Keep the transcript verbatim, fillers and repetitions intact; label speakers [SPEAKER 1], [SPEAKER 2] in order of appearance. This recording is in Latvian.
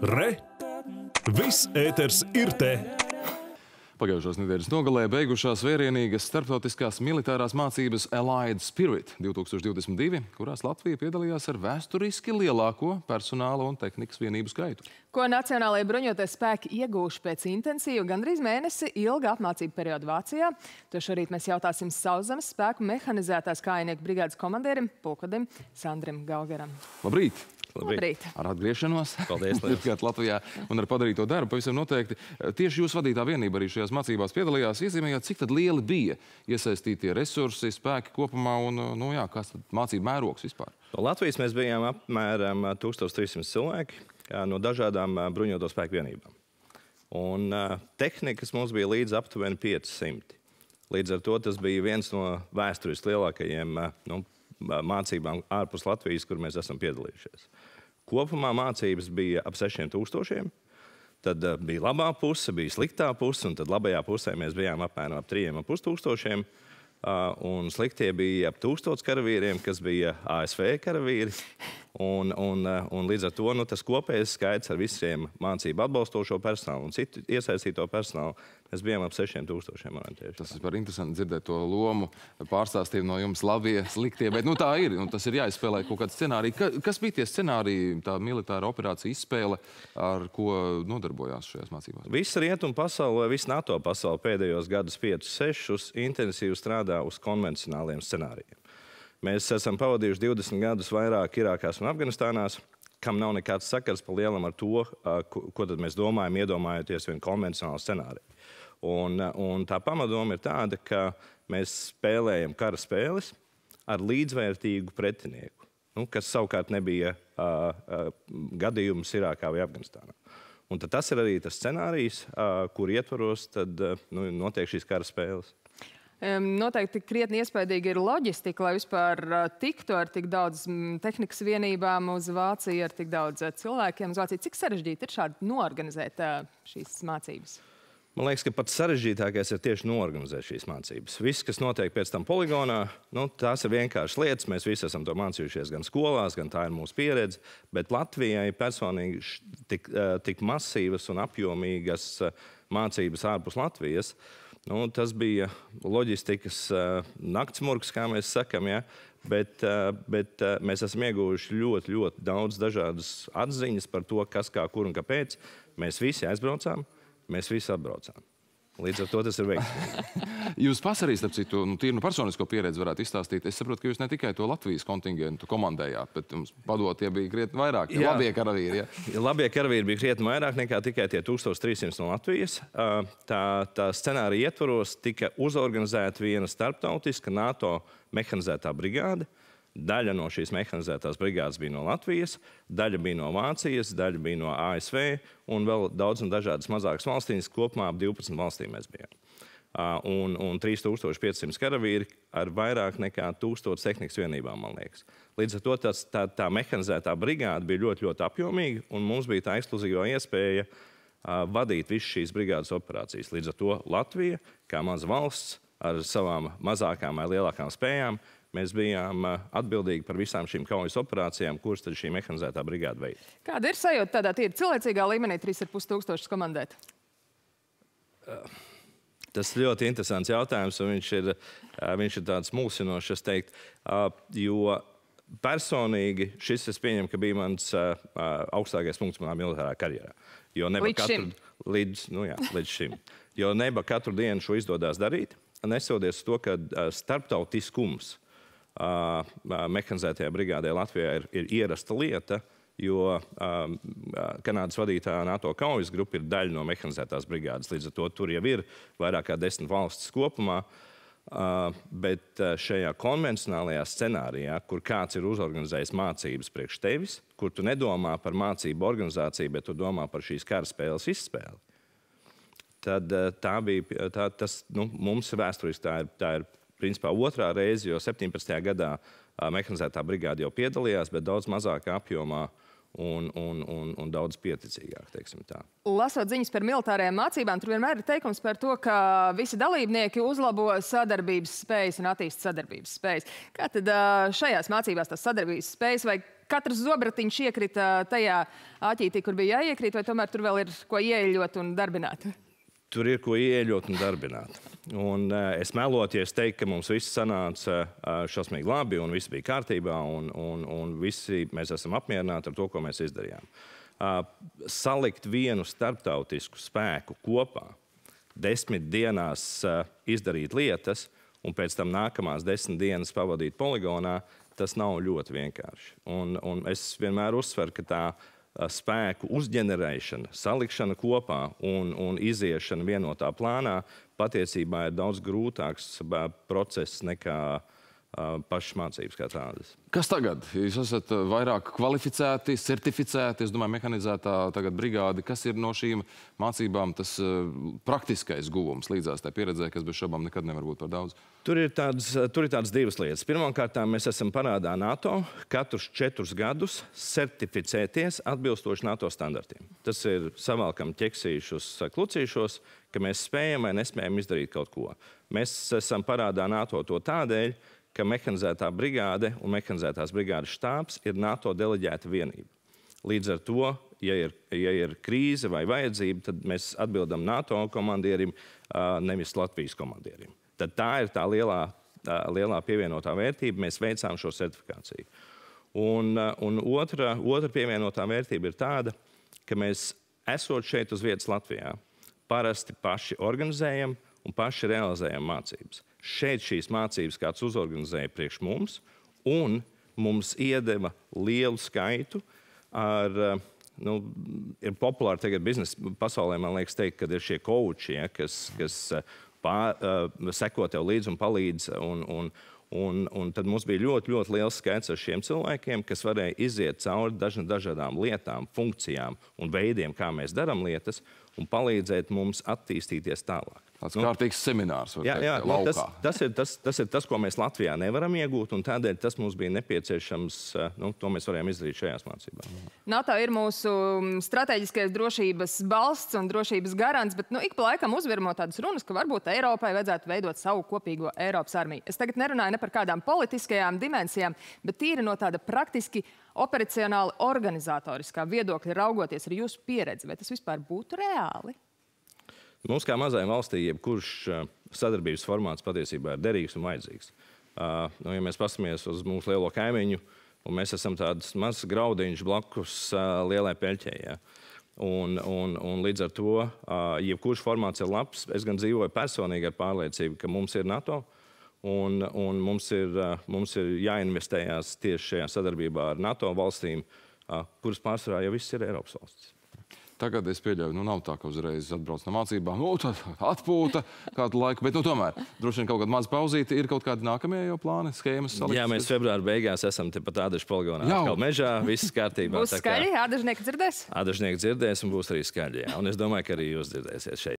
[SPEAKER 1] Re! Viss ēters ir te!
[SPEAKER 2] Pagājušās nedēļas nogalē beigušās vērienīgas starptautiskās militārās mācības Allied Spirit divi tūkstoši divdesmit divi, kurās Latvija piedalījās ar vēsturiski lielāko personāla un tehnikas vienību skaitu.
[SPEAKER 3] Ko Nacionālajie bruņoties spēki iegūši pēc intensīva gandrīz mēnesi ilga apmācību perioda Vācijā? To šorīt mēs jautāsim Sauszemes spēku mehanizētās kājnieku brigādes komandierim, pulkodim Sandrim Gaugaram.
[SPEAKER 2] Labrīt!
[SPEAKER 3] Labrīt!
[SPEAKER 2] Ar atgriešanos.
[SPEAKER 4] Paldies,
[SPEAKER 2] Pirmkārt Latvijā un ar padarīto darbu pavisam noteikti. Tieši jūs vadītā vienība arī šajās mācībās piedalījās. Iezīmējāt, cik tad lieli bija iesaistītie resursi, spēki kopumā un, nu jā, kas tad mācību mērogs vispār?
[SPEAKER 4] No Latvijas mēs bijām apmēram tūkstoš trīs simti cilvēki no dažādām bruņoto spēku vienībām. Un uh, tehnikas mums bija līdz aptuveni pieci simti. Līdz ar to tas bija viens no vēsturiski lielākajiem uh, nu, mācībām ārpus Latvijas, kur mēs esam piedalījušies. Kopumā mācības bija ap sešiem tūkstošiem. Tad uh, bija labā puse, bija sliktā puse, un tad labajā pusē mēs bijām apmēram ap trījiem ap pustūkstošiem. Uh, un sliktie bija ap tūkstots karavīriem, kas bija A S V karavīri. Un, un, uh, un līdz ar to nu, tas kopējais skaits ar visiem mācību atbalstošo personālu un citu iesaistīto personālu, mēs bijām ap sešiem tūkstošiem orientējuši.
[SPEAKER 2] Tas ir par interesanti dzirdēt to lomu pārstāstījumu no jums labie, sliktie, bet nu tā ir, un tas ir jāizspēlē kaut kāds scenāriji. Ka, kas bija tie scenāriji, tā militāra operācija izspēle, ar ko nodarbojās šajās mācībās?
[SPEAKER 4] Visa rietumu pasaule, visa NATO pasaule pēdējos gadus piecus, sešus intensīvi strādā uz konvencionāliem scenārijiem. Mēs esam pavadījuši divdesmit gadus vairāk Irākās un Afganistānās, kam nav nekāds sakars pa lielam ar to, ko, ko tad mēs domājam, iedomājoties vienu konvencionālu scenāriju. Un, un tā pamatdoma ir tāda, ka mēs spēlējam kara spēles ar līdzvērtīgu pretinieku, nu, kas savukārt nebija uh, uh, gadījums Irākā vai Afganistānā. Un tad tas ir arī tas scenārijs, uh, kur ietvaros tad, uh, nu, notiek šīs kara spēles.
[SPEAKER 3] Noteikti krietni iespaidīgi ir loģistika, lai vispār tiktu ar tik daudz tehnikas vienībām uz Vāciju, ar tik daudz cilvēkiem uz Vāciju. Cik sarežģīti ir šādi noorganizēt šīs mācības?
[SPEAKER 4] Man liekas, ka pats sarežģītākais ir tieši noorganizēt šīs mācības. Viss, kas notiek pēc tam poligonā, nu, tās ir vienkāršas lietas. Mēs visi esam to mācījušies gan skolās, gan tā ir mūsu pieredze. Bet Latvijai personīgi tik, tik masīvas un apjomīgas mācības ārpus Latvijas, nu, tas bija loģistikas uh, naktsmurgs, kā mēs sakam, ja? bet, uh, bet uh, mēs esam ieguvuši ļoti, ļoti daudz dažādas atziņas par to, kas, kā, kur un kāpēc. Mēs visi aizbraucām, mēs visi atbraucām. Līdz ar to tas ir veiksmīgi.
[SPEAKER 2] Jūs pats arī, starp citu, nu, tīri no personisko pieredzi varētu izstāstīt. Es saprotu, ka jūs ne tikai to Latvijas kontingentu komandējāt, bet jums padotie bija krietni vairāk. Jā. Labie karavīri, ja?
[SPEAKER 4] Labie karavīri bija krietni vairāk nekā tikai tie tūkstoš trīs simti no Latvijas. Tā, tā scenārija ietvaros tika uzorganizēta viena starptautiska NATO mehanizētā brigāde. Daļa no šīs mehanizētās brigādes bija no Latvijas, daļa bija no Vācijas, daļa bija no A S V un vēl daudz un dažādas mazākas valstīm. Kopumā ap divpadsmit valstīm mēs bijām. Un, un trīs tūkstoši pieci simti karavīri ar vairāk nekā tūkstots tehnikas vienībām, man liekas. Līdz ar to tas, tā, tā mehanizētā brigāde bija ļoti, ļoti apjomīga, un mums bija tā ekskluzīvā iespēja uh, vadīt visas šīs brigādes operācijas. Līdz ar to Latvija, kā maza valsts, ar savām mazākām vai lielākām spējām, mēs bijām atbildīgi par visām šīm kaujas operācijām, kuras tad šī mehanizētā brigāde veids.
[SPEAKER 3] Kāda ir sajūta tādā tīri cilvēcīgā līmenī trīs ar pus tūkstošus komandēt?
[SPEAKER 4] Uh, tas ir ļoti interesants jautājums, un viņš ir, uh, viņš ir tāds mulsinošs, es teiktu, uh, jo personīgi šis, es pieņemu, ka bija mans uh, augstākais punkts manā militārā karjerā. Jo neba
[SPEAKER 3] līdz
[SPEAKER 4] katru,
[SPEAKER 3] šim?
[SPEAKER 4] Līdz, nu jā, līdz šim. Jo neba katru dienu šo izdodās darīt, nesoties uz to, ka uh, starptautiskums Uh, mehanizētajā brigādē Latvijā ir, ir ierasta lieta, jo uh, Kanādas vadītā NATO kaujas grupa ir daļa no mehanizētās brigādes. Līdz ar to tur jau ir vairāk kā desmit valstis kopumā, uh, bet šajā konvencionālajā scenārijā, kur kāds ir uzorganizējis mācības priekš tevis, kur tu nedomā par mācību organizāciju, bet tu domā par šīs kara spēles izspēli, tad tā bija, tā, tas, nu, mums vēsturiski tā ir, tā ir principā otrā reize, jo septiņpadsmitajā gadā mehanizētā brigāde jau piedalījās, bet daudz mazākā apjomā un, un, un, un daudz pieticīgāk, teiksim tā.
[SPEAKER 3] Lasot ziņas par militārajām mācībām, tur vienmēr ir teikums par to, ka visi dalībnieki uzlabo sadarbības spējas un attīsta sadarbības spējas. Kā tad šajās mācībās tās sadarbības spējas vai katrs zobratiņš iekrita tajā āķītī, kur bija jāiekrīt, vai tomēr tur vēl ir ko ieeļot un darbināt?
[SPEAKER 4] Tur ir ko ieeļot un darbināt. Un uh, es melotu, ja es teiktu, ka mums viss sanāca uh, šausmīgi labi un viss bija kārtībā un, un, un visi mēs esam apmierināti ar to, ko mēs izdarījām. Uh, salikt vienu starptautisku spēku kopā, desmit dienās uh, izdarīt lietas un pēc tam nākamās desmit dienas pavadīt poligonā, tas nav ļoti vienkārši. Un, un es vienmēr uzsveru, ka tā spēku uzģenerēšana, salikšana kopā un, un iziešana vienotā plānā patiesībā ir daudz grūtāks process nekā uh, pašas mācības kā tādas.
[SPEAKER 2] Kas tagad? Jūs esat vairāk kvalificēti, certificēti, es domāju, mehanizētā tagad brigādi. Kas ir no šīm mācībām tas uh, praktiskais guvums līdzās tai pieredzē, kas bez šaubām nekad nevar būt par daudz?
[SPEAKER 4] Tur ir tādas, tur ir tādas divas lietas. Pirmkārt, mēs esam parādā NATO katrus četrus gadus certificēties atbilstoši NATO standartiem. Tas ir savalkam ķeksīšus klucīšos, ka mēs spējam vai nespējam izdarīt kaut ko. Mēs esam parādā NATO to tādēļ, ka mehanizētā brigāde un mehanizētās brigādes štābs ir NATO deleģēta vienība. Līdz ar to, ja ir, ja ir krīze vai vajadzība, tad mēs atbildam NATO komandierim, nevis Latvijas komandierim. Tad tā ir tā lielā, tā lielā pievienotā vērtība. Mēs veicām šo certifikāciju. Un, un otra, otra pievienotā vērtība ir tāda, ka mēs, esot šeit uz vietas Latvijā, parasti paši organizējam un paši realizējam mācības. Šeit šīs mācības kāds uzorganizēja priekš mums, un mums iedeva lielu skaitu ar, nu, ir populāri tagad biznesa pasaulē, man liekas teikt, kad ir šie coachi, ja, kas, kas pār, uh, seko tev līdzi un palīdz, un, un, un, un tad mums bija ļoti, ļoti liels skaits ar šiem cilvēkiem, kas varēja iziet cauri dažna, dažādām lietām, funkcijām un veidiem, kā mēs darām lietas, un palīdzēt mums attīstīties tālāk.
[SPEAKER 2] Tāds nu, kārtīgs seminārs, var
[SPEAKER 4] jā,
[SPEAKER 2] teikt,
[SPEAKER 4] jā,
[SPEAKER 2] laukā.
[SPEAKER 4] Tas, tas, ir, tas, tas ir tas, ko mēs Latvijā nevaram iegūt, un tādēļ tas mums bija nepieciešams, nu, to mēs varējām izdarīt šajās mācībās.
[SPEAKER 3] NATO ir mūsu strateģiskais drošības balsts un drošības garants, bet nu, ik pa laikam uzvirmo tādas runas, ka varbūt Eiropai vajadzētu veidot savu kopīgo Eiropas armiju. Es tagad nerunāju ne par kādām politiskajām dimensijām, bet tīri no tāda praktiski operacionāli organizatoriskā viedokļa raugoties ar jūsu pieredzi. Vai tas vispār būtu reāli?
[SPEAKER 4] Mums kā mazai valstī, jebkurš sadarbības formāts patiesībā ir derīgs un vajadzīgs. Uh, nu, ja mēs paskatāmies uz mūsu lielo kaimiņu, un mēs esam tāds mazs graudiņš blakus uh, lielai peļķei. Ja? Un, un, un līdz ar to, uh, jebkurš formāts ir labs. Es gan dzīvoju personīgi ar pārliecību, ka mums ir NATO, un, un mums, ir, uh, mums ir jāinvestējās tieši šajā sadarbībā ar NATO valstīm, uh, kuras pārsvarā jau viss ir Eiropas valstis.
[SPEAKER 2] Tagad es pieļauju, nu nav tā, ka uzreiz atbrauc no mācībām, nu tad atpūta kādu laiku, bet nu tomēr droši vien kaut kāda maza pauzīte, ir kaut kādi nākamie jau plāni, schēmas saliktas?
[SPEAKER 4] Jā, mēs februāra beigās esam te pat Ādažu poligonā, atkal mežā, viss kārtībā.
[SPEAKER 3] Būs skaļi, Ādažnieki dzirdēs?
[SPEAKER 4] Ādažnieki dzirdēs un būs arī skaļi, jā. Un es domāju, ka arī jūs dzirdēsiet šeit.